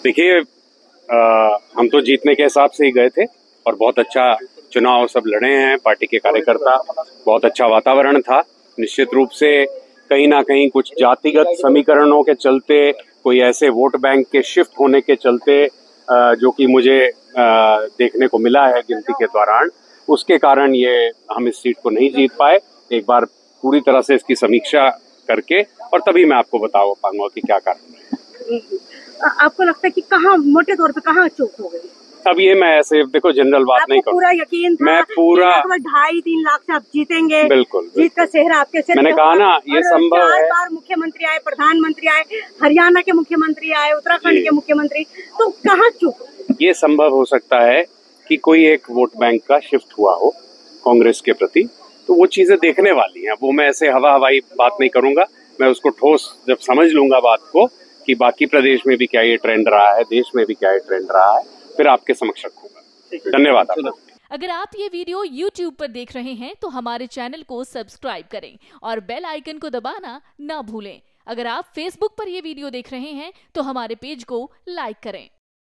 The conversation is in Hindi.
देखिए, हम तो जीतने के हिसाब से ही गए थे और बहुत अच्छा चुनाव सब लड़े हैं। पार्टी के कार्यकर्ता, बहुत अच्छा वातावरण था। निश्चित रूप से कहीं ना कहीं कुछ जातिगत समीकरणों के चलते, कोई ऐसे वोट बैंक के शिफ्ट होने के चलते जो कि मुझे देखने को मिला है गिनती के दौरान, उसके कारण ये हम इस सीट को नहीं जीत पाए। एक बार पूरी तरह से इसकी समीक्षा करके और तभी मैं आपको बता पाऊंगा कि क्या कारण है। आपको लगता है कि कहाँ मोटे तौर पे कहाँ चूक हो गई? अब ये मैं ऐसे देखो जनरल बात नहीं करूँ। पूरा यकीन था, मैं पूरा 2.5-3 लाख से आप जीतेंगे। बिल्कुल, जीत का सेहरा आपके सिर। मैंने कहा ना, ये संभव है। 4 बार मुख्यमंत्री आए, प्रधानमंत्री आए, हरियाणा के मुख्यमंत्री आए, उत्तराखंड के मुख्यमंत्री, तो कहाँ चूक? ये संभव हो सकता है कि कोई एक वोट बैंक का शिफ्ट हुआ हो कांग्रेस के प्रति, तो वो चीजें देखने वाली हैं। वो मैं ऐसे हवाई बात नहीं करूंगा। मैं उसको ठोस जब समझ लूंगा बात को कि बाकी प्रदेश में भी क्या ये ट्रेंड रहा है, देश में भी क्या ये ट्रेंड रहा है, फिर आपके समक्ष रखूंगा। धन्यवाद आपका। अगर आप ये वीडियो YouTube पर देख रहे हैं तो हमारे चैनल को सब्सक्राइब करें और बेल आइकन को दबाना ना भूलें। अगर आप Facebook पर ये वीडियो देख रहे हैं तो हमारे पेज को लाइक करें।